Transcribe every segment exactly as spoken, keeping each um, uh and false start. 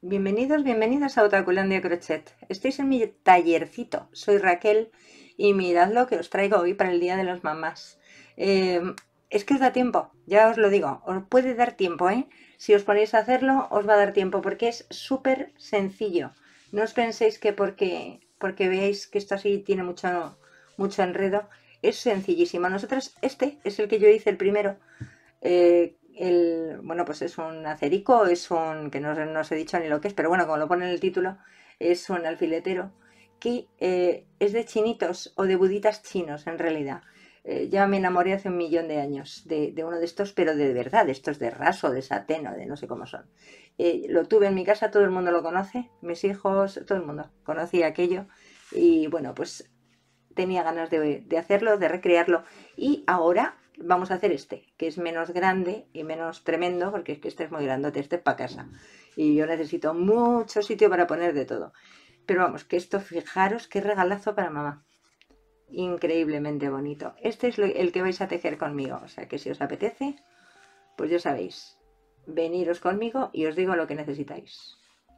Bienvenidos, bienvenidas a Otakulandia Crochet. Estáis en mi tallercito. Soy Raquel y mirad lo que os traigo hoy para el Día de las Mamás. Eh, es que os da tiempo, ya os lo digo, os puede dar tiempo, ¿eh? Si os ponéis a hacerlo, os va a dar tiempo porque es súper sencillo. No os penséis que porque, porque veáis que esto así tiene mucho, mucho enredo, es sencillísimo. Nosotros, este es el que yo hice el primero. Eh, el, bueno, pues es un acerico, es un, que no, no os he dicho ni lo que es, pero bueno, como lo pone en el título, es un alfiletero que eh, es de chinitos o de buditas chinos en realidad. Eh, ya me enamoré hace un millón de años de, de uno de estos, pero de verdad, de estos de raso, de satén o de no sé cómo son. Eh, lo tuve en mi casa, todo el mundo lo conoce, mis hijos, todo el mundo conocía aquello y bueno, pues tenía ganas de, de hacerlo, de recrearlo y ahora vamos a hacer este, que es menos grande y menos tremendo, porque es que este es muy grandote, este es para casa. Y yo necesito mucho sitio para poner de todo. Pero vamos, que esto, fijaros qué regalazo para mamá. Increíblemente bonito. Este es el que vais a tejer conmigo. O sea que si os apetece, pues ya sabéis. Veniros conmigo y os digo lo que necesitáis.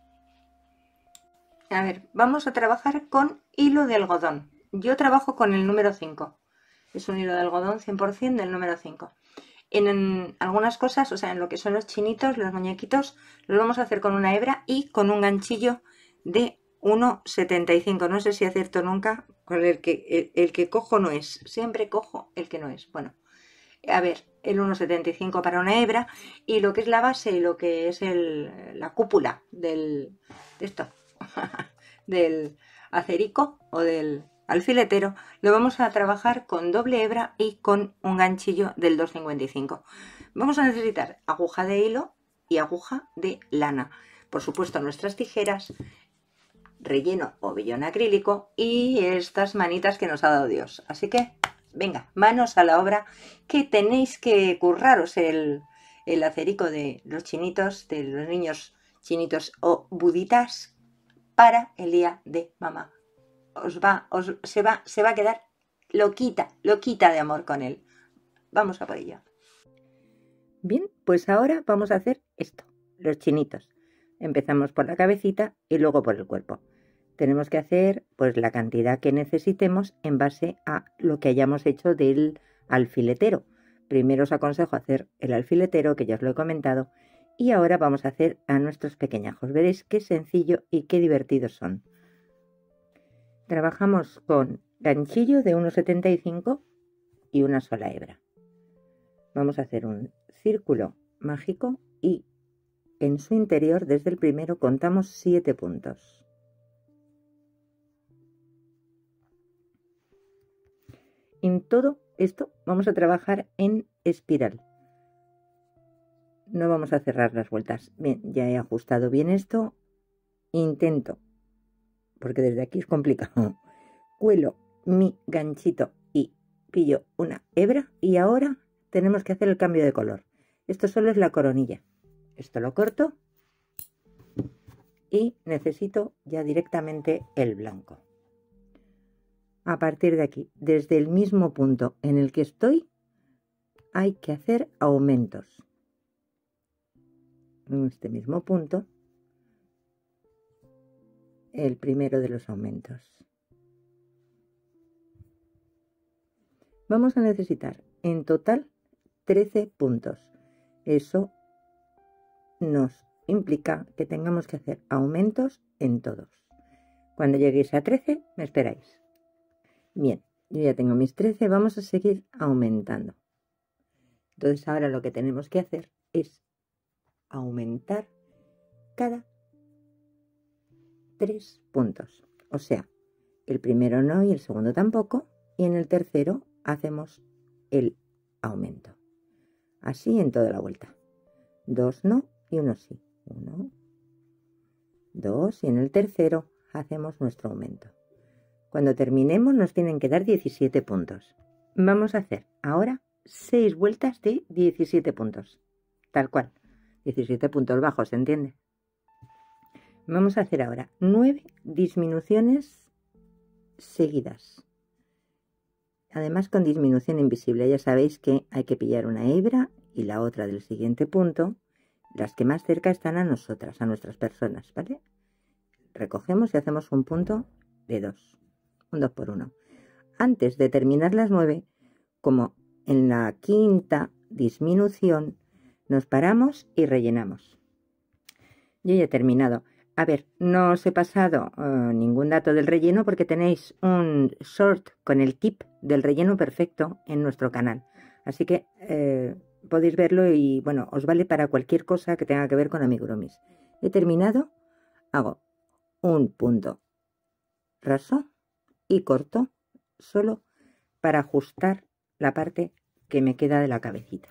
A ver, vamos a trabajar con hilo de algodón. Yo trabajo con el número cinco. Es un hilo de algodón cien por cien del número cinco. En, en algunas cosas, o sea, en lo que son los chinitos, los muñequitos, los vamos a hacer con una hebra y con un ganchillo de uno setenta y cinco. No sé si acierto nunca con el que, el, el que cojo no es. Siempre cojo el que no es. Bueno, a ver, el uno setenta y cinco para una hebra y lo que es la base y lo que es el, la cúpula del, de esto, del acerico o del alfiletero, lo vamos a trabajar con doble hebra y con un ganchillo del dos cincuenta y cinco. Vamos a necesitar aguja de hilo y aguja de lana. Por supuesto, nuestras tijeras, relleno o vellón acrílico y estas manitas que nos ha dado Dios. Así que, venga, manos a la obra, que tenéis que curraros el, el acerico de los chinitos, de los niños chinitos o buditas para el día de mamá. Os va, os, se, va, se va a quedar loquita, loquita de amor con él. Vamos a por ello. Bien, pues ahora vamos a hacer esto, los chinitos. Empezamos por la cabecita y luego por el cuerpo. Tenemos que hacer pues la cantidad que necesitemos en base a lo que hayamos hecho del alfiletero. Primero os aconsejo hacer el alfiletero, que ya os lo he comentado, y ahora vamos a hacer a nuestros pequeñajos. Veréis qué sencillo y qué divertidos son. Trabajamos con ganchillo de uno setenta y cinco y una sola hebra. Vamos a hacer un círculo mágico y en su interior, desde el primero, contamos siete puntos. En todo esto vamos a trabajar en espiral. No vamos a cerrar las vueltas. Bien, ya he ajustado bien esto. Intento, porque desde aquí es complicado. Cuelo mi ganchito y pillo una hebra y ahora tenemos que hacer el cambio de color. Esto solo es la coronilla. Esto lo corto y necesito ya directamente el blanco. A partir de aquí, desde el mismo punto en el que estoy, hay que hacer aumentos. En este mismo punto, el primero de los aumentos. Vamos a necesitar en total trece puntos. Eso nos implica que tengamos que hacer aumentos en todos. Cuando lleguéis a trece, me esperáis. Bien, yo ya tengo mis trece, vamos a seguir aumentando. Entonces ahora lo que tenemos que hacer es aumentar cada tres puntos. O sea, el primero no y el segundo tampoco, y en el tercero hacemos el aumento. Así en toda la vuelta. Dos no y uno sí. Uno, dos y en el tercero hacemos nuestro aumento. Cuando terminemos nos tienen que dar diecisiete puntos. Vamos a hacer ahora seis vueltas de diecisiete puntos. Tal cual. diecisiete puntos bajos, ¿se entiende? Vamos a hacer ahora nueve disminuciones seguidas. Además con disminución invisible. Ya sabéis que hay que pillar una hebra y la otra del siguiente punto. las que más cerca están a nosotras, a nuestras personas, ¿vale? Recogemos y hacemos un punto de dos, un dos por uno. Antes de terminar las nueve, como en la quinta disminución, nos paramos y rellenamos. Yo ya he terminado. A ver, no os he pasado uh, ningún dato del relleno porque tenéis un short con el tip del relleno perfecto en nuestro canal. Así que eh, podéis verlo y bueno, os vale para cualquier cosa que tenga que ver con amigurumis. He terminado, hago un punto raso y corto solo para ajustar la parte que me queda de la cabecita.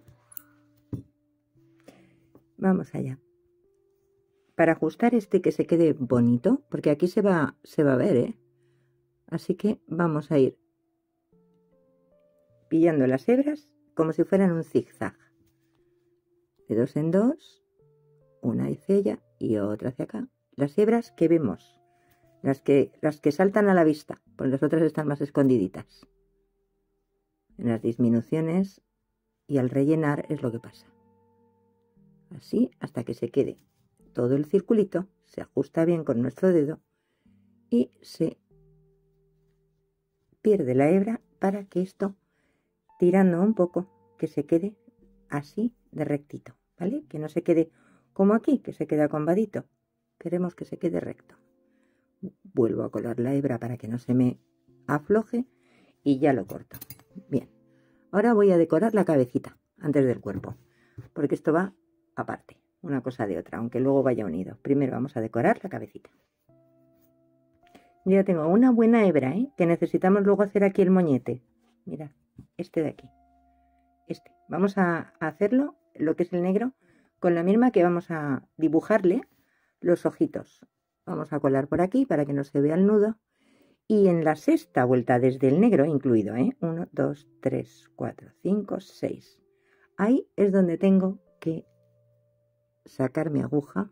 Vamos allá. Para ajustar este que se quede bonito, porque aquí se va, se va a ver, ¿eh? Así que vamos a ir pillando las hebras como si fueran un zigzag. De dos en dos, una hacia ella y otra hacia acá. Las hebras que vemos, las que, las que saltan a la vista, pues las otras están más escondiditas. En las disminuciones y al rellenar es lo que pasa. Así hasta que se quede todo el circulito, se ajusta bien con nuestro dedo y se pierde la hebra para que esto, tirando un poco, que se quede así de rectito, ¿vale? Que no se quede como aquí, que se queda combadito. Queremos que se quede recto. Vuelvo a colar la hebra para que no se me afloje y ya lo corto. Bien, ahora voy a decorar la cabecita antes del cuerpo, porque esto va aparte, una cosa de otra, aunque luego vaya unido. Primero vamos a decorar la cabecita. Yo ya tengo una buena hebra, ¿eh? Que necesitamos luego hacer aquí el moñete. Mirad, este de aquí. Este. Vamos a hacerlo, lo que es el negro, con la misma que vamos a dibujarle los ojitos. Vamos a colar por aquí para que no se vea el nudo. Y en la sexta vuelta, desde el negro incluido, ¿eh? uno, dos, tres, cuatro, cinco, seis. Ahí es donde tengo que sacar mi aguja.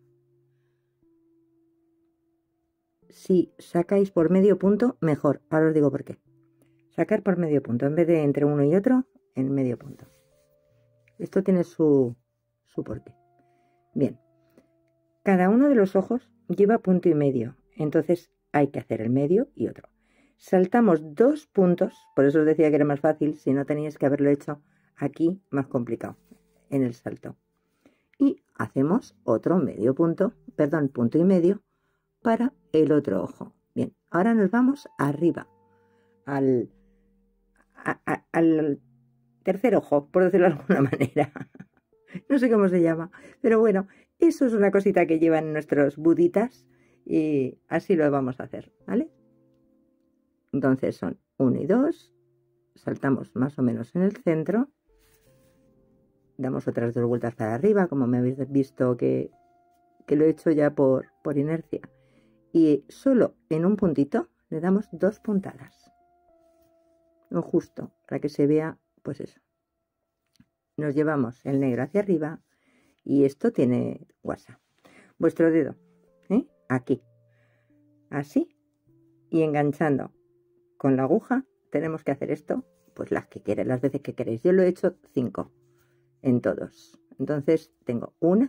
Si sacáis por medio punto, mejor. Ahora os digo por qué. Sacar por medio punto, en vez de entre uno y otro, en medio punto. Esto tiene su, su porqué. Bien. Cada uno de los ojos lleva punto y medio. Entonces hay que hacer el medio y otro. Saltamos dos puntos. Por eso os decía que era más fácil. Si no teníais que haberlo hecho aquí, más complicado. En el salto. Y hacemos otro medio punto, perdón, punto y medio para el otro ojo. Bien, ahora nos vamos arriba al, a, a, al tercer ojo, por decirlo de alguna manera. No sé cómo se llama, pero bueno, eso es una cosita que llevan nuestros buditas y así lo vamos a hacer, ¿vale? Entonces son uno y dos, saltamos más o menos en el centro. Damos otras dos vueltas para arriba, como me habéis visto que, que lo he hecho ya por, por inercia. Y solo en un puntito le damos dos puntadas. Lo justo, para que se vea, pues eso. Nos llevamos el negro hacia arriba y esto tiene guasa. Vuestro dedo, ¿eh? Aquí. Así. Y enganchando con la aguja, tenemos que hacer esto, pues las que queráis, las veces que queréis. Yo lo he hecho cinco. En todos. Entonces tengo una,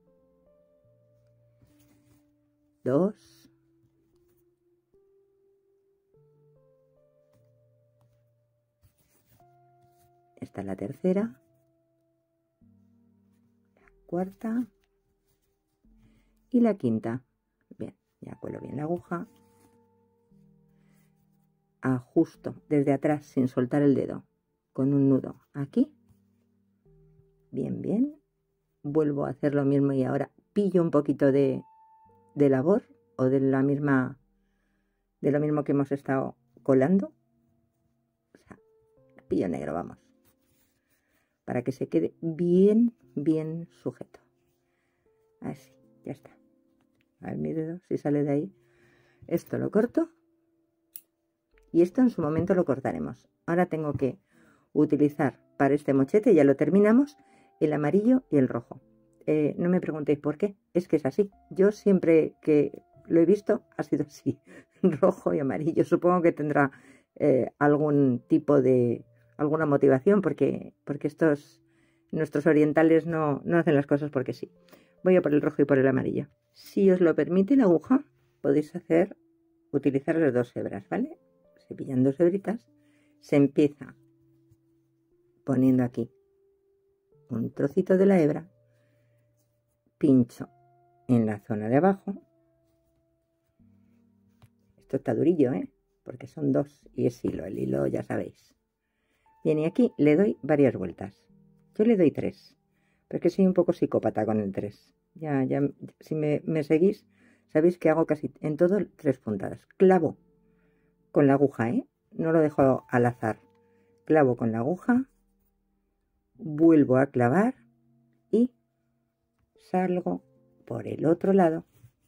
dos, esta es la tercera, la cuarta y la quinta. Bien, ya cuelo bien la aguja, ajusto desde atrás sin soltar el dedo con un nudo aquí. Bien, bien. Vuelvo a hacer lo mismo y ahora pillo un poquito de, de labor o de la misma, de lo mismo que hemos estado colando. O sea, pillo negro, vamos. Para que se quede bien, bien sujeto. Así, ya está. A ver mi dedo, si sale de ahí. Esto lo corto. Y esto en su momento lo cortaremos. Ahora tengo que utilizar para este mochete, ya lo terminamos, el amarillo y el rojo. Eh, no me preguntéis por qué, es que es así. Yo siempre que lo he visto ha sido así, rojo y amarillo. Supongo que tendrá eh, algún tipo de, alguna motivación porque, porque estos, Nuestros orientales no, no hacen las cosas porque sí. Voy a por el rojo y por el amarillo. Si os lo permite la aguja, podéis hacer, utilizar las dos hebras, ¿vale? Se pillan dos hebritas, se empieza poniendo aquí un trocito de la hebra, pincho en la zona de abajo. Esto está durillo, ¿eh? Porque son dos y es hilo, el hilo ya sabéis. Bien, y aquí le doy varias vueltas. Yo le doy tres, porque soy un poco psicópata con el tres. Ya, ya, si me, me seguís, sabéis que hago casi en todo tres puntadas. Clavo con la aguja, ¿eh? No lo dejo al azar. Clavo con la aguja, vuelvo a clavar y salgo por el otro lado.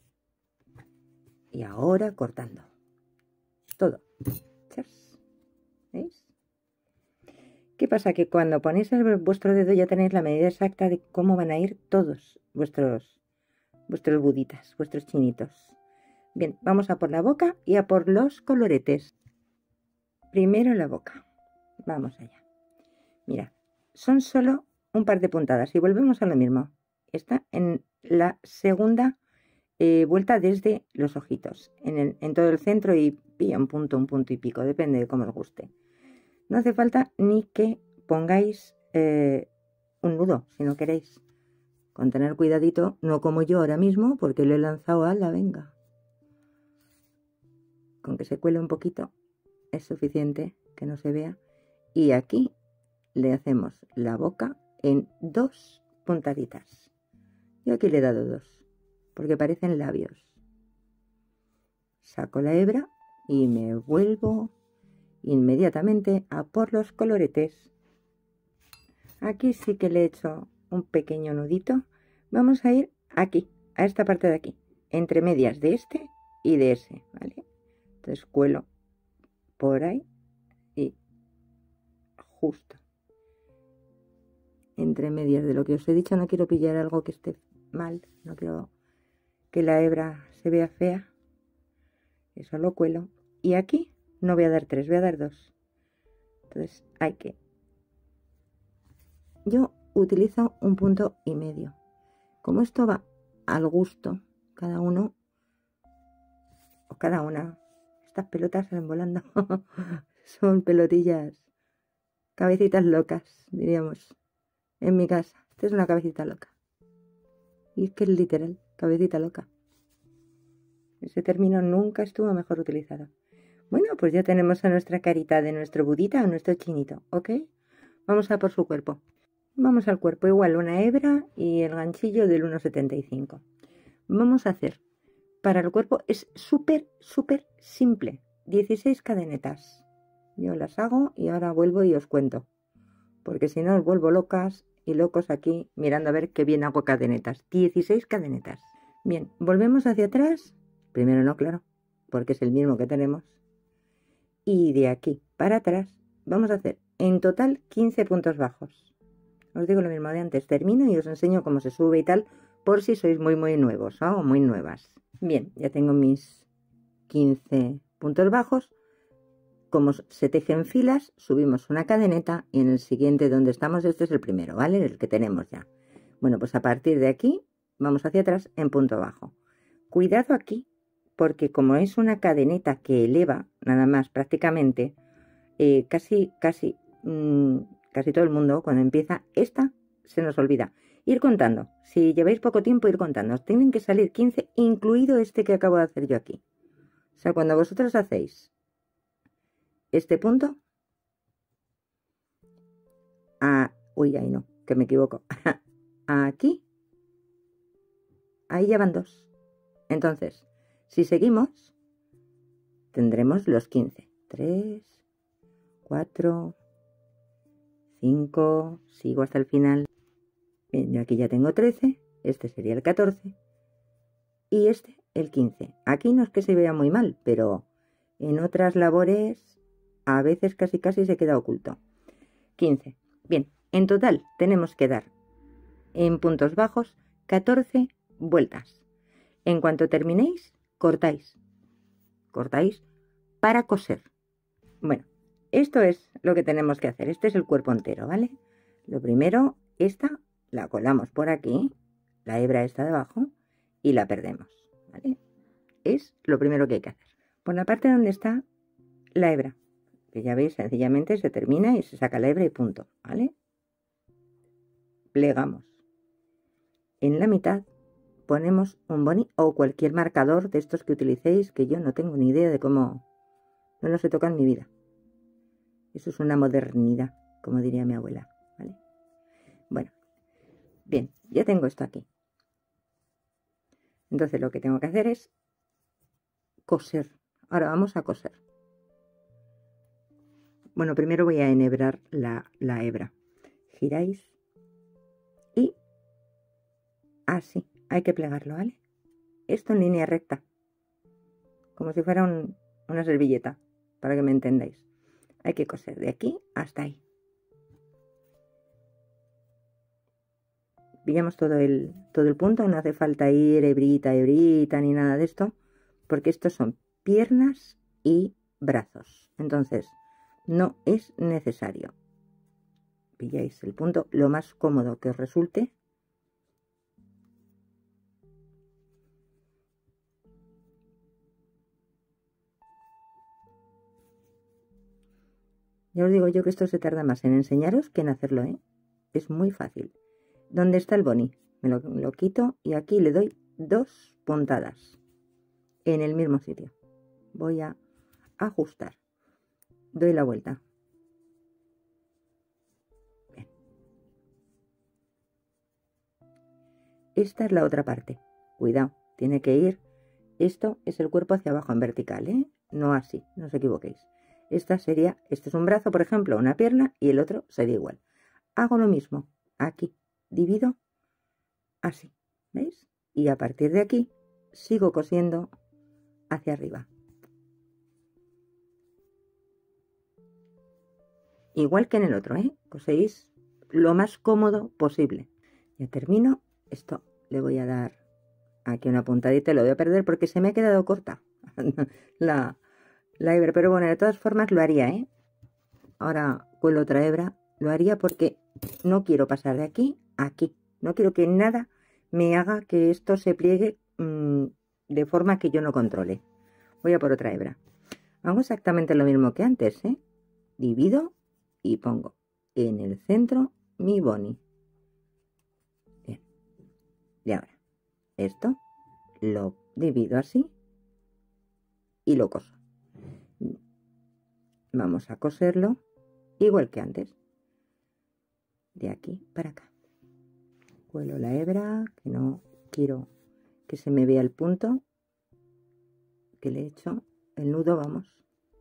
Y ahora cortando. Todo. ¿Veis? ¿Qué pasa? Que cuando ponéis el, vuestro dedo ya tenéis la medida exacta de cómo van a ir todos vuestros, vuestros buditas, vuestros chinitos. Bien, vamos a por la boca y a por los coloretes. Primero la boca. Vamos allá. Mira, son solo un par de puntadas y volvemos a lo mismo. Está en la segunda eh, vuelta desde los ojitos, en, el, en todo el centro y pilla un punto, un punto y pico, depende de cómo os guste. No hace falta ni que pongáis eh, un nudo, si no queréis. Con tener cuidadito, no como yo ahora mismo, porque lo he lanzado a la venga. Con que se cuele un poquito es suficiente, que no se vea. Y aquí le hacemos la boca en dos puntaditas. Yo aquí le he dado dos, porque parecen labios. Saco la hebra y me vuelvo inmediatamente a por los coloretes. Aquí sí que le he hecho un pequeño nudito. Vamos a ir aquí, a esta parte de aquí, entre medias de este y de ese, ¿vale? Entonces cuelo por ahí y justo entre medias de lo que os he dicho. No quiero pillar algo que esté mal, no quiero que la hebra se vea fea. Eso lo cuelo. Y aquí no voy a dar tres, voy a dar dos. Entonces hay que... Yo utilizo un punto y medio. Como esto va al gusto, cada uno o cada una. Estas pelotas salen volando. Son pelotillas, cabecitas locas, diríamos. En mi casa, esta es una cabecita loca. Y es que es literal, cabecita loca. Ese término nunca estuvo mejor utilizado. Bueno, pues ya tenemos a nuestra carita de nuestro budita o nuestro chinito, ¿ok? Vamos a por su cuerpo. Vamos al cuerpo, igual una hebra y el ganchillo del uno setenta y cinco. Vamos a hacer, para el cuerpo es súper, súper simple. dieciséis cadenetas. Yo las hago y ahora vuelvo y os cuento. Porque si no os vuelvo locas y locos aquí mirando a ver qué bien hago cadenetas. dieciséis cadenetas. Bien, volvemos hacia atrás. Primero no, claro, porque es el mismo que tenemos. Y de aquí para atrás vamos a hacer en total quince puntos bajos. Os digo lo mismo de antes, termino y os enseño cómo se sube y tal, por si sois muy muy nuevos, ¿no? O muy nuevas. Bien, ya tengo mis quince puntos bajos. Como se tejen filas, subimos una cadeneta y en el siguiente donde estamos, este es el primero, ¿vale? El que tenemos ya. Bueno, pues a partir de aquí vamos hacia atrás en punto bajo. Cuidado aquí, porque como es una cadeneta que eleva, nada más prácticamente, eh, casi, casi, mmm, casi todo el mundo cuando empieza esta se nos olvida. Ir contando, si lleváis poco tiempo ir contando, os tienen que salir quince, incluido este que acabo de hacer yo aquí. O sea, cuando vosotros hacéis este punto, a, uy, ahí no, que me equivoco, aquí, ahí ya van dos. Entonces, si seguimos, tendremos los quince. tres, cuatro, cinco, sigo hasta el final. Bien, yo aquí ya tengo trece, este sería el catorce y este el quince. Aquí no es que se vea muy mal, pero en otras labores a veces casi casi se queda oculto. quince. Bien, en total tenemos que dar en puntos bajos catorce vueltas. En cuanto terminéis, cortáis. Cortáis para coser. Bueno, esto es lo que tenemos que hacer. Este es el cuerpo entero, ¿vale? Lo primero, esta la colamos por aquí, la hebra está debajo y la perdemos, ¿vale? Es lo primero que hay que hacer. Por la parte donde está la hebra, que ya veis, sencillamente se termina y se saca la hebra y punto, ¿vale? Plegamos. En la mitad ponemos un boni o cualquier marcador de estos que utilicéis, que yo no tengo ni idea de cómo, no los he tocado en mi vida. Eso es una modernidad, como diría mi abuela, ¿vale? Bueno, bien, ya tengo esto aquí. Entonces lo que tengo que hacer es coser. Ahora vamos a coser. Bueno, primero voy a enhebrar la, la hebra. Giráis y así, hay que plegarlo, ¿vale? Esto en línea recta, como si fuera un, una servilleta, para que me entendáis. Hay que coser de aquí hasta ahí. Pillamos todo el, todo el punto, no hace falta ir hebrita, hebrita, ni nada de esto, porque estos son piernas y brazos. Entonces, no es necesario. Pilláis el punto lo más cómodo que os resulte. Ya os digo yo que esto se tarda más en enseñaros que en hacerlo, ¿eh? Es muy fácil. ¿Dónde está el boni? Me lo, me lo quito y aquí le doy dos puntadas en el mismo sitio. Voy a ajustar. Doy la vuelta. Bien. Esta es la otra parte. Cuidado, tiene que ir. Esto es el cuerpo hacia abajo en vertical, ¿eh? No así, no os equivoquéis. Esta sería, este es un brazo, por ejemplo, una pierna, y el otro sería igual. Hago lo mismo aquí, divido así, ¿veis? Y a partir de aquí sigo cosiendo hacia arriba. Igual que en el otro, ¿eh? Coséis lo más cómodo posible. Ya termino. Esto le voy a dar aquí una puntadita, lo voy a perder porque se me ha quedado corta la, la hebra, pero bueno, de todas formas lo haría, ¿eh? Ahora cuelo otra hebra, lo haría porque no quiero pasar de aquí a aquí. No quiero que nada me haga que esto se pliegue mmm, de forma que yo no controle. Voy a por otra hebra. Hago exactamente lo mismo que antes, ¿eh? Divido y pongo en el centro mi boni. Bien. Y ahora, esto lo divido así y lo coso. Vamos a coserlo igual que antes. De aquí para acá. Cuelo la hebra, que no quiero que se me vea el punto que le he hecho. El nudo, vamos.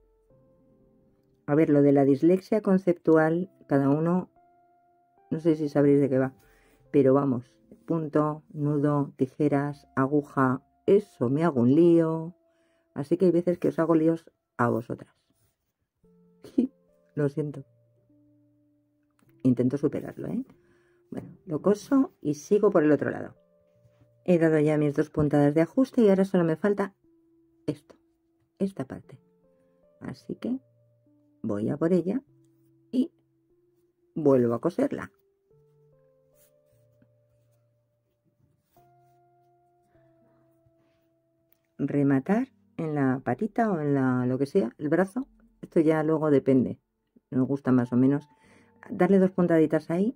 A ver, lo de la dislexia conceptual, cada uno, no sé si sabréis de qué va, pero vamos, punto, nudo, tijeras, aguja, eso me hago un lío. Así que hay veces que os hago líos a vosotras. Lo siento. Intento superarlo, ¿eh? Bueno, lo coso y sigo por el otro lado. He dado ya mis dos puntadas de ajuste y ahora solo me falta esto, esta parte. Así que voy a por ella y vuelvo a coserla. Rematar en la patita o en la lo que sea, el brazo. Esto ya luego depende. Nos gusta más o menos. Darle dos puntaditas ahí.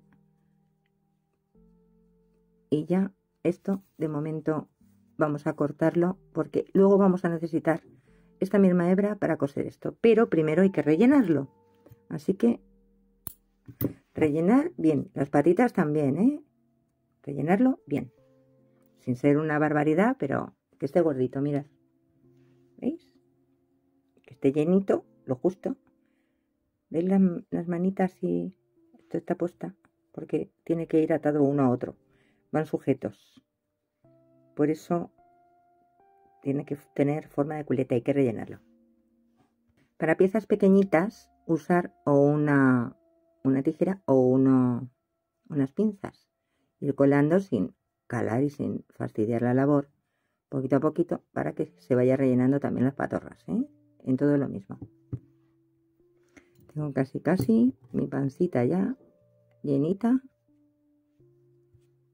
Y ya esto de momento vamos a cortarlo porque luego vamos a necesitar esta misma hebra para coser esto. Pero primero hay que rellenarlo. Así que rellenar bien. Las patitas también, ¿eh? Rellenarlo bien. Sin ser una barbaridad, pero que esté gordito, mirad. ¿Veis? Que esté llenito, lo justo. ¿Veis las, las manitas y esto está puesta? Porque tiene que ir atado uno a otro. Van sujetos. Por eso tiene que tener forma de culeta, hay que rellenarlo. Para piezas pequeñitas, usar o una, una tijera o uno, unas pinzas. Ir colando sin calar y sin fastidiar la labor, poquito a poquito, para que se vaya rellenando también las patorras, ¿eh? En todo lo mismo. Tengo casi casi mi pancita ya llenita.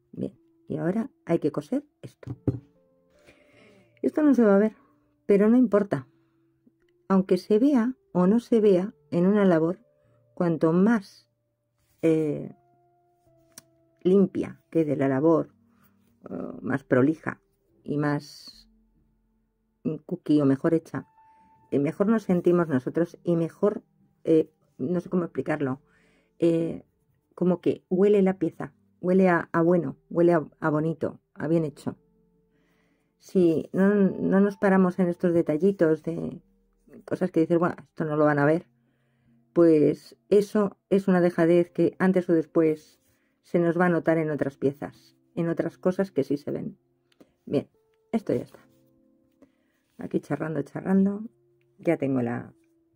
Bien, y ahora hay que coser esto. Esto no se va a ver, pero no importa. Aunque se vea o no se vea en una labor, cuanto más eh, limpia quede la labor, uh, más prolija y más cookie o mejor hecha, eh, mejor nos sentimos nosotros y mejor, eh, no sé cómo explicarlo, eh, como que huele la pieza, huele a, a bueno, huele a, a bonito, a bien hecho. Si no, no nos paramos en estos detallitos de cosas que dices, bueno, esto no lo van a ver, pues eso es una dejadez que antes o después se nos va a notar en otras piezas, en otras cosas que sí se ven. Bien, esto ya está. Aquí charrando, charrando, ya tengo la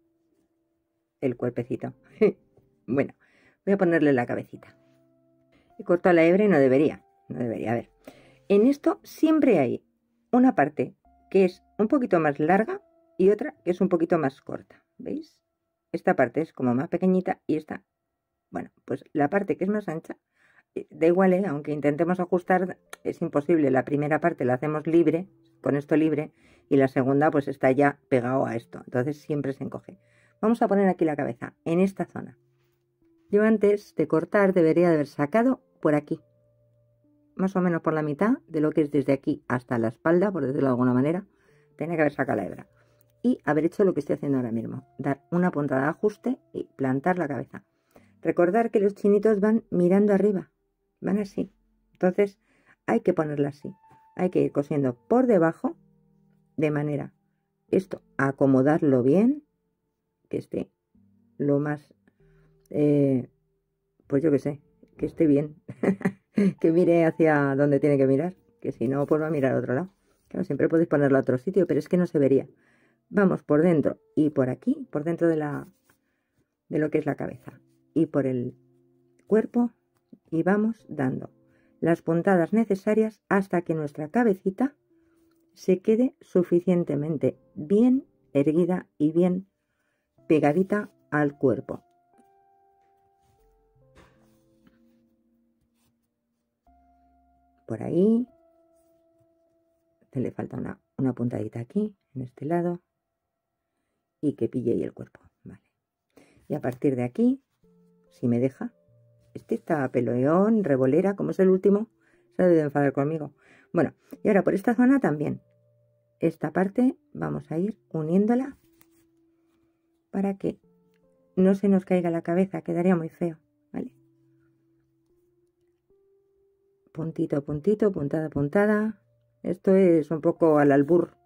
el cuerpecito. Bueno, voy a ponerle la cabecita. He cortado la hebra y no debería, no debería. A ver, en esto siempre hay una parte que es un poquito más larga y otra que es un poquito más corta, ¿veis? Esta parte es como más pequeñita y esta, bueno, pues la parte que es más ancha, da igual, ¿eh? Aunque intentemos ajustar, es imposible. La primera parte la hacemos libre, con esto libre, y la segunda pues está ya pegado a esto, entonces siempre se encoge. Vamos a poner aquí la cabeza, en esta zona. Yo antes de cortar debería de haber sacado por aquí, más o menos por la mitad de lo que es desde aquí hasta la espalda, por decirlo de alguna manera. Tenía que haber sacado la hebra y haber hecho lo que estoy haciendo ahora mismo, dar una puntada de ajuste y plantar la cabeza. Recordar que los chinitos van mirando arriba, van así, entonces hay que ponerla así, hay que ir cosiendo por debajo de manera esto, acomodarlo bien, que esté lo más, eh, pues yo que sé, que esté bien, que mire hacia donde tiene que mirar, que si no, pues va a mirar a otro lado. Claro, siempre podéis ponerlo a otro sitio, pero es que no se vería. Vamos por dentro y por aquí, por dentro de la de lo que es la cabeza y por el cuerpo, y vamos dando las puntadas necesarias hasta que nuestra cabecita se quede suficientemente bien erguida y bien pegadita al cuerpo. Por ahí le falta una, una puntadita aquí en este lado y que pille ahí el cuerpo, vale. Y a partir de aquí, si me deja, este está peloneón, revolera, como es el último, se debe de enfadar conmigo. Bueno, y ahora por esta zona también, esta parte vamos a ir uniéndola para que no se nos caiga la cabeza, quedaría muy feo, ¿vale? Puntito a puntito, puntada a puntada. Esto es un poco al albur.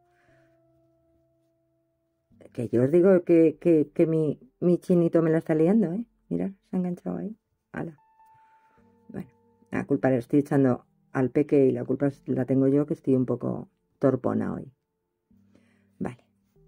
Que yo os digo que, que, que mi, mi chinito me la está liando, ¿eh? Mirad, se ha enganchado ahí. Ala. Bueno, la culpa la estoy echando al peque y la culpa la tengo yo, que estoy un poco torpona hoy. Vale.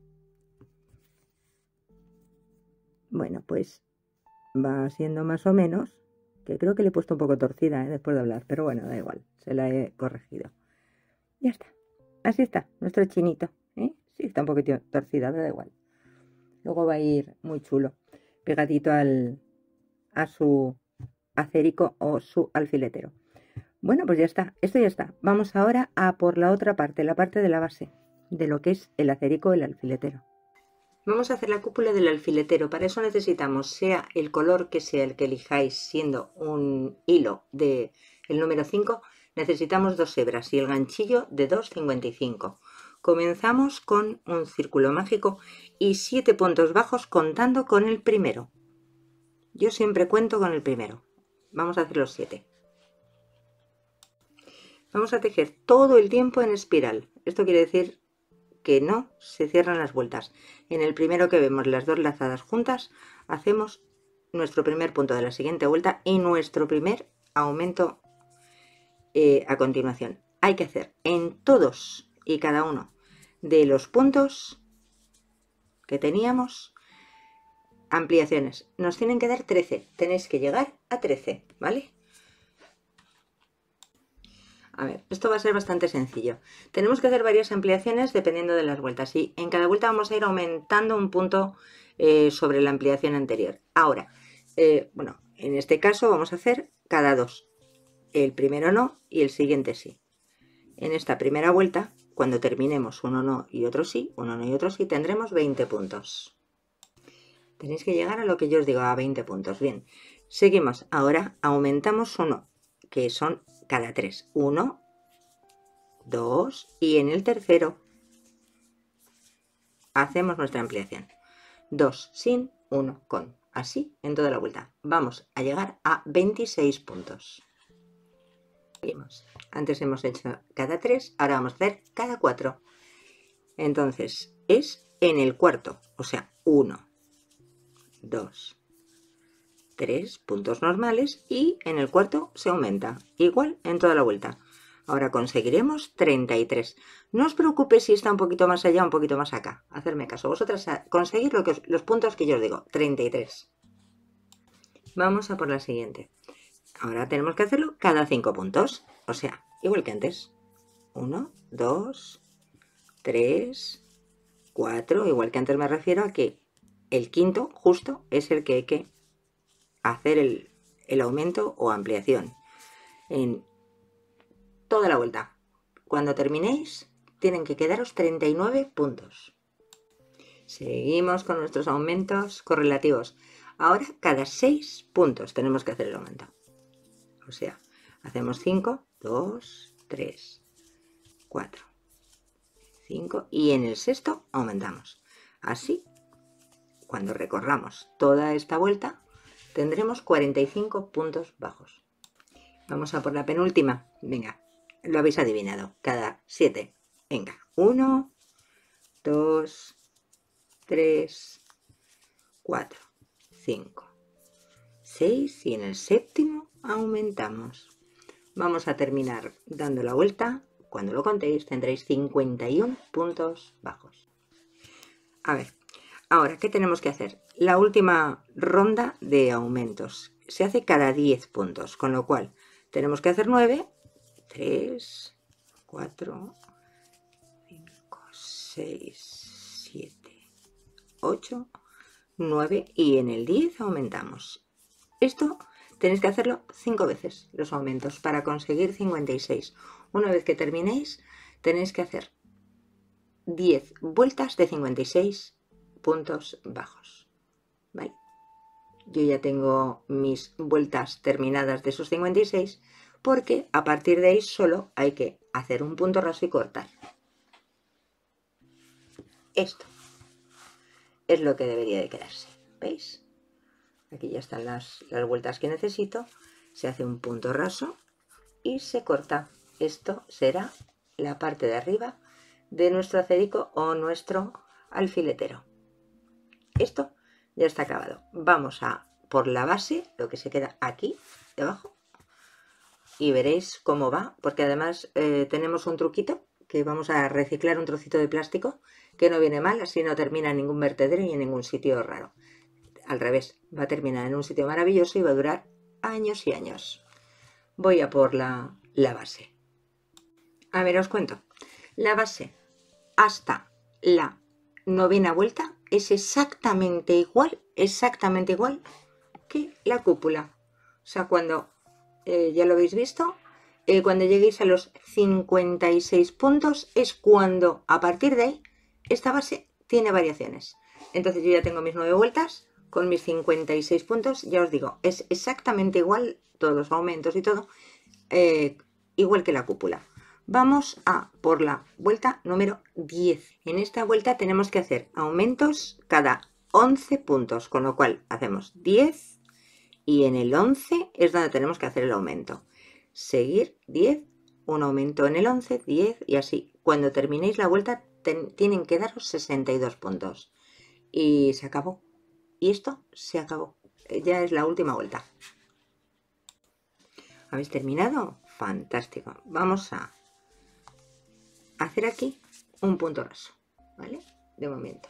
Bueno, pues va siendo más o menos, que creo que le he puesto un poco torcida, ¿eh? Después de hablar, pero bueno, da igual, se la he corregido. Ya está, así está nuestro chinito, ¿eh? Sí, está un poquito torcida, pero da igual. Luego va a ir muy chulo, pegadito al, a su acerico o su alfiletero. Bueno, pues ya está, esto ya está. Vamos ahora a por la otra parte, la parte de la base, de lo que es el acerico o el alfiletero. Vamos a hacer la cúpula del alfiletero. Para eso necesitamos, sea el color que sea el que elijáis, siendo un hilo de el número cinco, necesitamos dos hebras y el ganchillo de dos cincuenta y cinco. Comenzamos con un círculo mágico y siete puntos bajos contando con el primero. Yo siempre cuento con el primero. Vamos a hacer los siete. Vamos a tejer todo el tiempo en espiral. Esto quiere decir que no se cierran las vueltas. En el primero que vemos las dos lazadas juntas, hacemos nuestro primer punto de la siguiente vuelta y nuestro primer aumento eh, a continuación. Hay que hacer en todos y cada uno de los puntos que teníamos ampliaciones. Nos tienen que dar trece. Tenéis que llegar a trece, ¿vale? A ver, esto va a ser bastante sencillo. Tenemos que hacer varias ampliaciones dependiendo de las vueltas y en cada vuelta vamos a ir aumentando un punto eh, sobre la ampliación anterior. Ahora, eh, bueno, en este caso vamos a hacer cada dos. el primero no y el siguiente sí. En esta primera vuelta, cuando terminemos uno no y otro sí, uno no y otro sí, tendremos veinte puntos. Tenéis que llegar a lo que yo os digo, a veinte puntos. Bien, seguimos. Ahora aumentamos uno, que son cada tres. uno, dos y en el tercero hacemos nuestra ampliación. dos sin, uno con. Así en toda la vuelta. Vamos a llegar a veintiséis puntos. Seguimos. Antes hemos hecho cada tres, ahora vamos a hacer cada cuatro. Entonces es en el cuarto, o sea, uno, dos, tres puntos normales y en el cuarto se aumenta, igual en toda la vuelta. Ahora conseguiremos treinta y tres. No os preocupéis si está un poquito más allá o un poquito más acá. Hacerme caso. Vosotras conseguir lo que os, los puntos que yo os digo. treinta y tres. Vamos a por la siguiente. Ahora tenemos que hacerlo cada cinco puntos. O sea, igual que antes. uno, dos, tres, cuatro. Igual que antes me refiero a que el quinto justo es el que hay que hacer el, el aumento o ampliación. En toda la vuelta. Cuando terminéis, tienen que quedaros treinta y nueve puntos. Seguimos con nuestros aumentos correlativos. Ahora, cada seis puntos tenemos que hacer el aumento. O sea, hacemos cinco, dos, tres, cuatro, cinco y en el sexto aumentamos. Así, cuando recorramos toda esta vuelta, tendremos cuarenta y cinco puntos bajos. Vamos a por la penúltima. Venga. Lo habéis adivinado, cada siete. Venga, uno, dos, tres, cuatro, cinco, seis y en el séptimo aumentamos. Vamos a terminar dando la vuelta. Cuando lo contéis tendréis cincuenta y uno puntos bajos. A ver, ahora, ¿qué tenemos que hacer? La última ronda de aumentos. Se hace cada diez puntos, con lo cual tenemos que hacer nueve. tres, cuatro, cinco, seis, siete, ocho, nueve y en el diez aumentamos. Esto tenéis que hacerlo cinco veces, los aumentos, para conseguir cincuenta y seis. Una vez que terminéis, tenéis que hacer diez vueltas de cincuenta y seis puntos bajos. ¿Vale? Yo ya tengo mis vueltas terminadas de esos cincuenta y seis. Porque a partir de ahí solo hay que hacer un punto raso y cortar. Esto es lo que debería de quedarse. ¿Veis? Aquí ya están las, las vueltas que necesito. Se hace un punto raso y se corta. Esto será la parte de arriba de nuestro acerico o nuestro alfiletero. Esto ya está acabado. Vamos a por la base, lo que se queda aquí debajo. Y veréis cómo va, porque además eh, tenemos un truquito, que vamos a reciclar un trocito de plástico, que no viene mal, así no termina en ningún vertedero y en ningún sitio raro. Al revés, va a terminar en un sitio maravilloso y va a durar años y años. Voy a por la, la base. A ver, os cuento. La base hasta la novena vuelta es exactamente igual, exactamente igual que la cúpula. O sea, cuando... Eh, ya lo habéis visto, eh, cuando lleguéis a los cincuenta y seis puntos es cuando a partir de ahí esta base tiene variaciones. Entonces yo ya tengo mis nueve vueltas con mis cincuenta y seis puntos. Ya os digo, es exactamente igual, todos los aumentos y todo, eh, igual que la cúpula. Vamos a por la vuelta número diez. En esta vuelta tenemos que hacer aumentos cada once puntos, con lo cual hacemos diez. Y en el once es donde tenemos que hacer el aumento. Seguir diez, un aumento en el once, diez y así. Cuando terminéis la vuelta ten, tienen que daros sesenta y dos puntos. Y se acabó. Y esto se acabó. Ya es la última vuelta. ¿Habéis terminado? Fantástico. Vamos a hacer aquí un punto raso. ¿Vale? De momento.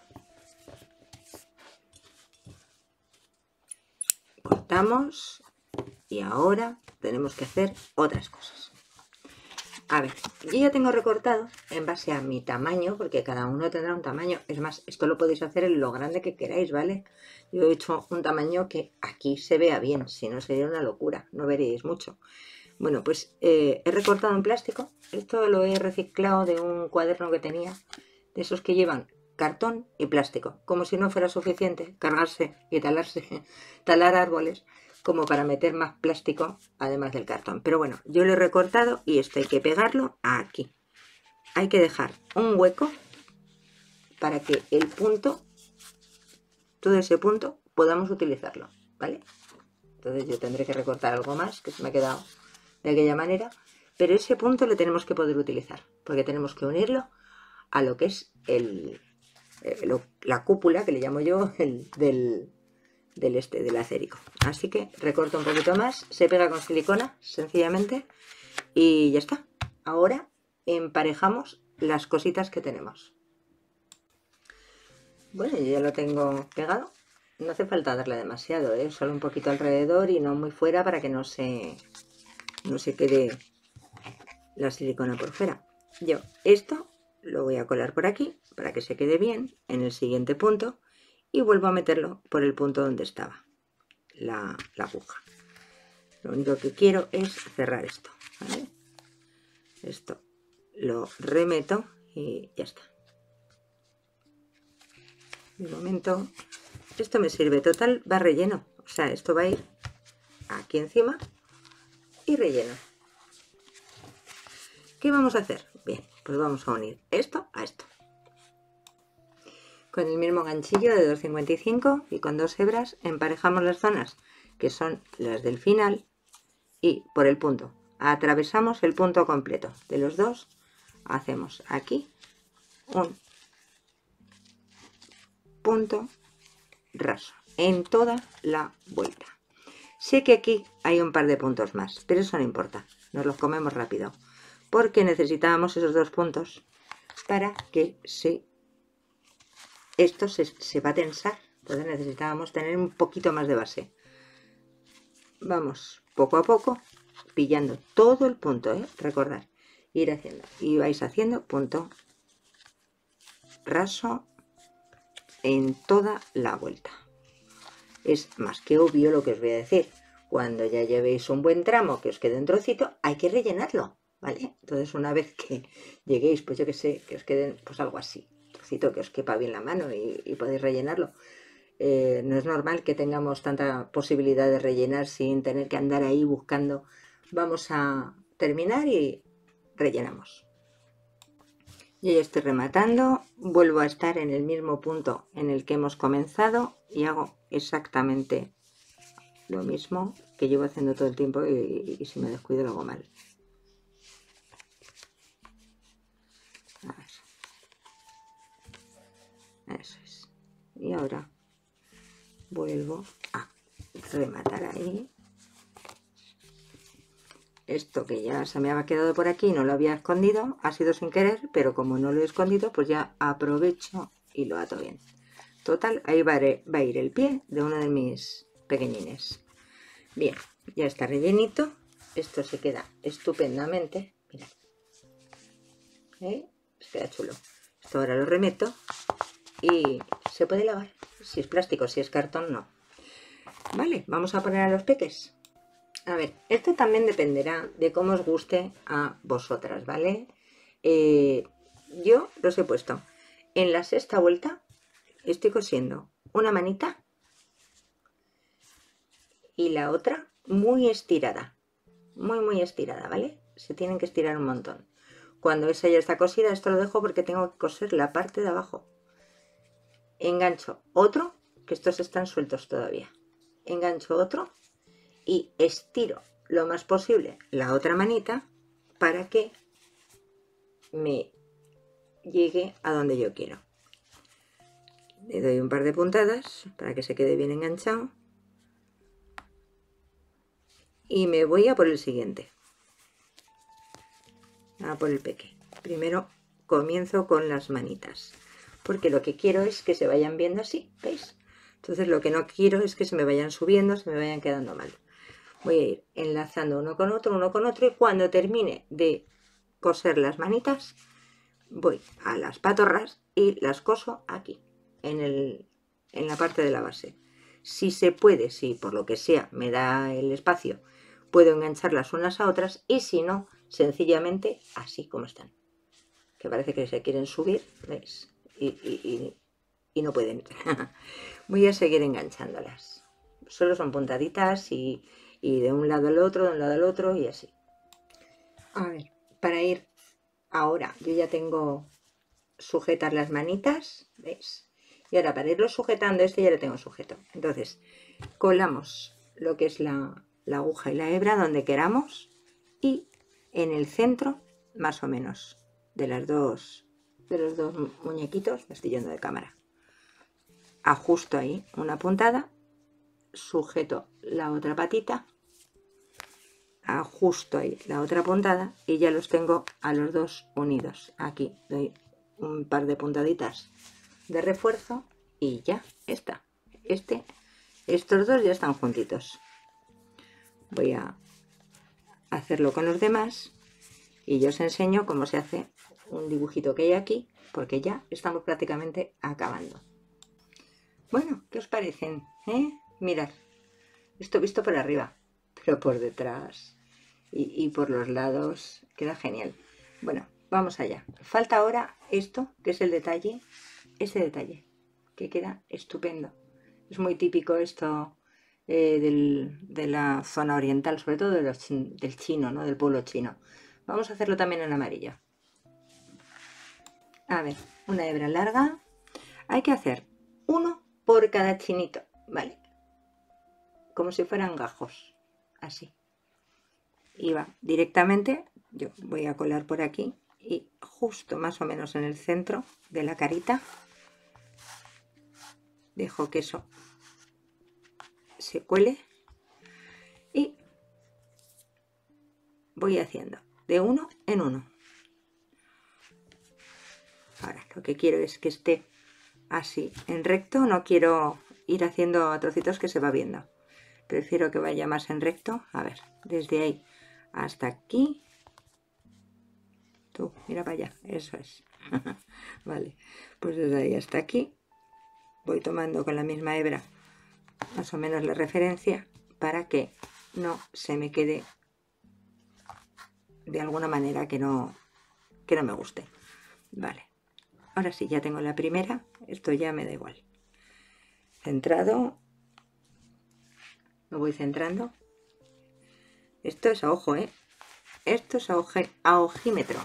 Cortamos y ahora tenemos que hacer otras cosas. A ver, yo ya tengo recortado en base a mi tamaño, porque cada uno tendrá un tamaño. Es más, esto lo podéis hacer en lo grande que queráis, ¿vale? Yo he hecho un tamaño que aquí se vea bien, si no sería una locura, no veréis mucho. Bueno, pues eh, he recortado en plástico. Esto lo he reciclado de un cuaderno que tenía, de esos que llevan cartón y plástico, como si no fuera suficiente cargarse y talarse, talar árboles, como para meter más plástico además del cartón. Pero bueno, yo lo he recortado y esto hay que pegarlo aquí. Hay que dejar un hueco para que el punto, todo ese punto, podamos utilizarlo, ¿vale? Entonces yo tendré que recortar algo más, que se me ha quedado de aquella manera, pero ese punto lo tenemos que poder utilizar, porque tenemos que unirlo a lo que es el, el la cúpula, que le llamo yo, el del, del este, del acérico. Así que recorto un poquito más, se pega con silicona, sencillamente, y ya está. Ahora emparejamos las cositas que tenemos. Bueno, yo ya lo tengo pegado. No hace falta darle demasiado, ¿eh? Solo un poquito alrededor y no muy fuera para que no se, no se quede la silicona por fuera. Yo esto lo voy a colar por aquí para que se quede bien en el siguiente punto y vuelvo a meterlo por el punto donde estaba la, la aguja. Lo único que quiero es cerrar esto, ¿vale? Esto lo remeto y ya está. De momento esto me sirve, total va relleno, o sea, esto va a ir aquí encima y relleno. ¿Qué vamos a hacer? Bien, pues vamos a unir esto a esto. Con el mismo ganchillo de dos cincuenta y cinco y con dos hebras emparejamos las zonas que son las del final y por el punto. Atravesamos el punto completo de los dos, hacemos aquí un punto raso en toda la vuelta. Sé que aquí hay un par de puntos más, pero eso no importa, nos los comemos rápido, porque necesitábamos esos dos puntos para que se, esto se, se va a tensar, entonces necesitábamos tener un poquito más de base. Vamos poco a poco pillando todo el punto, ¿eh? Recordad, ir haciendo, y vais haciendo punto raso en toda la vuelta. Es más que obvio lo que os voy a decir. Cuando ya llevéis un buen tramo que os quede un trocito, hay que rellenarlo, ¿vale? Entonces una vez que lleguéis, pues yo que sé, que os queden pues algo así, un trocito que os quepa bien la mano y, y podéis rellenarlo. Eh, no es normal que tengamos tanta posibilidad de rellenar sin tener que andar ahí buscando. Vamos a terminar y rellenamos. Yo ya estoy rematando, vuelvo a estar en el mismo punto en el que hemos comenzado y hago exactamente lo mismo que llevo haciendo todo el tiempo y, y si me descuido lo hago mal. A ver. Eso es. Y ahora vuelvo a rematar ahí. Esto que ya se me había quedado por aquí, no lo había escondido, ha sido sin querer, pero como no lo he escondido, pues ya aprovecho y lo ato bien. Total, ahí va a ir el pie de uno de mis pequeñines. Bien, ya está rellenito. Esto se queda estupendamente. Mirad. ¿Eh? Se queda chulo. Esto ahora lo remeto y se puede lavar. Si es plástico, si es cartón, no. Vale, vamos a poner a los peques. A ver, esto también dependerá de cómo os guste a vosotras, ¿vale? Eh, yo los he puesto en la sexta vuelta, estoy cosiendo una manita y la otra muy estirada, muy muy estirada, ¿vale? Se tienen que estirar un montón. Cuando esa ya está cosida, esto lo dejo porque tengo que coser la parte de abajo. Engancho otro, que estos están sueltos todavía. Engancho otro y estiro lo más posible la otra manita para que me llegue a donde yo quiero. Le doy un par de puntadas para que se quede bien enganchado y me voy a por el siguiente, a por el peque. Primero comienzo con las manitas porque lo que quiero es que se vayan viendo así, ¿veis? Entonces lo que no quiero es que se me vayan subiendo, se me vayan quedando mal. Voy a ir enlazando uno con otro, uno con otro y cuando termine de coser las manitas voy a las patorras y las coso aquí en, el, en la parte de la base. Si se puede, si por lo que sea me da el espacio, puedo engancharlas unas a otras y si no, sencillamente así como están. Que parece que se quieren subir, ¿veis? Y, y, y, y no pueden. Voy a seguir enganchándolas. Solo son puntaditas y, y de un lado al otro, de un lado al otro y así. A ver, para ir ahora, yo ya tengo sujetas las manitas, ¿veis? Y ahora para irlo sujetando, este ya lo tengo sujeto. Entonces, colamos lo que es la, la aguja y la hebra donde queramos y en el centro, más o menos, de las dos, de los dos muñequitos, me estoy yendo de cámara. Ajusto ahí una puntada, sujeto la otra patita, ajusto ahí la otra puntada y ya los tengo a los dos unidos. Aquí doy un par de puntaditas de refuerzo y ya está. Este, estos dos ya están juntitos. Voy a hacerlo con los demás y yo os enseño cómo se hace un dibujito que hay aquí, porque ya estamos prácticamente acabando. Bueno, ¿qué os parecen? ¿Eh? Mirad, esto visto por arriba, pero por detrás y, y por los lados queda genial. Bueno, vamos allá. Falta ahora esto, que es el detalle, ese detalle, que queda estupendo. Es muy típico esto eh, del, de la zona oriental, sobre todo de los chin, del chino, ¿no? Del pueblo chino. Vamos a hacerlo también en amarillo. A ver, una hebra larga. Hay que hacer uno por cada chinito, ¿vale? Como si fueran gajos, así. Y va directamente, yo voy a colar por aquí y justo más o menos en el centro de la carita dejo que eso se cuele y voy haciendo de uno en uno. Ahora lo que quiero es que esté así en recto, no quiero ir haciendo a trocitos que se va viendo, prefiero que vaya más en recto. A ver, desde ahí hasta aquí, tú mira para allá, eso es. Vale, pues desde ahí hasta aquí voy tomando con la misma hebra más o menos la referencia para que no se me quede de alguna manera que no, que no me guste. Vale, ahora sí, ya tengo la primera, esto ya me da igual. Centrado, lo voy centrando. Esto es a ojo, ¿eh? Esto es a, oje, a ojímetro.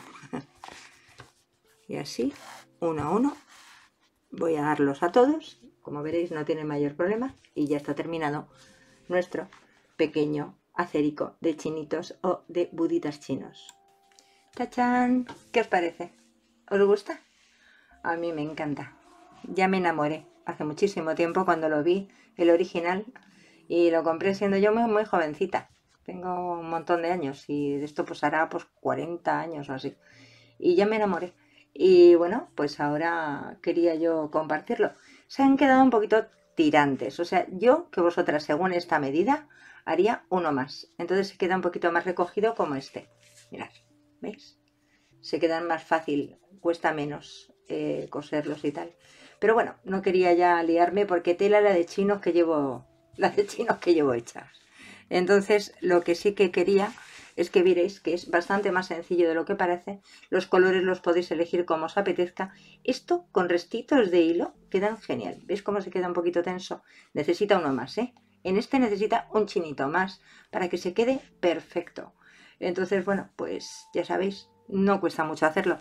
Y así, uno a uno, voy a darlos a todos. Como veréis, no tiene mayor problema. Y ya está terminado nuestro pequeño acérico de chinitos o de buditas chinos. ¡Tachán! ¿Qué os parece? ¿Os gusta? A mí me encanta. Ya me enamoré hace muchísimo tiempo cuando lo vi, el original, y lo compré siendo yo muy, muy jovencita. Tengo un montón de años y de esto pues hará pues cuarenta años o así. Y ya me enamoré. Y bueno, pues ahora quería yo compartirlo. Se han quedado un poquito tirantes. O sea, yo que vosotras según esta medida haría uno más. Entonces se queda un poquito más recogido como este. Mirad, ¿veis? Se quedan más fácil, cuesta menos eh, coserlos y tal. Pero bueno, no quería ya liarme porque tela la de chinos que llevo, la de chinos que llevo hechas. Entonces lo que sí que quería es que vierais que es bastante más sencillo de lo que parece. Los colores los podéis elegir como os apetezca. Esto con restitos de hilo quedan genial. ¿Veis cómo se queda un poquito tenso? Necesita uno más, ¿eh? En este necesita un chinito más para que se quede perfecto. Entonces, bueno, pues ya sabéis, no cuesta mucho hacerlo.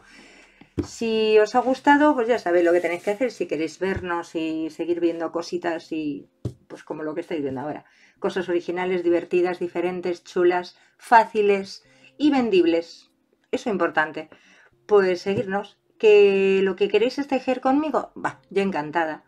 Si os ha gustado, pues ya sabéis lo que tenéis que hacer. Si queréis vernos y seguir viendo cositas y pues como lo que estáis viendo ahora. Cosas originales, divertidas, diferentes, chulas, fáciles y vendibles. Eso es importante. Pues seguirnos. Que lo que queréis es tejer conmigo, va, yo encantada.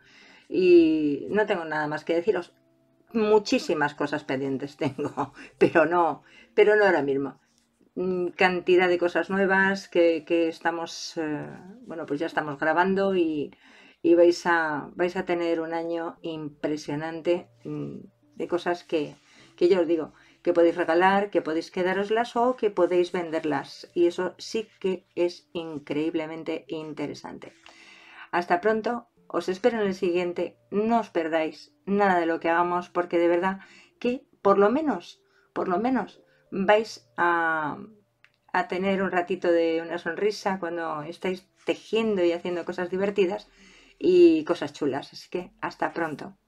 Y no tengo nada más que deciros. Muchísimas cosas pendientes tengo, pero no, pero no ahora mismo. Cantidad de cosas nuevas que, que estamos, eh, bueno, pues ya estamos grabando y, y vais, a, vais a tener un año impresionante de cosas que, que yo os digo, que podéis regalar, que podéis quedároslas o que podéis venderlas. Y eso sí que es increíblemente interesante. Hasta pronto, os espero en el siguiente. No os perdáis nada de lo que hagamos porque de verdad que por lo menos, por lo menos, vais a, a tener un ratito de una sonrisa cuando estáis tejiendo y haciendo cosas divertidas y cosas chulas. Así que hasta pronto.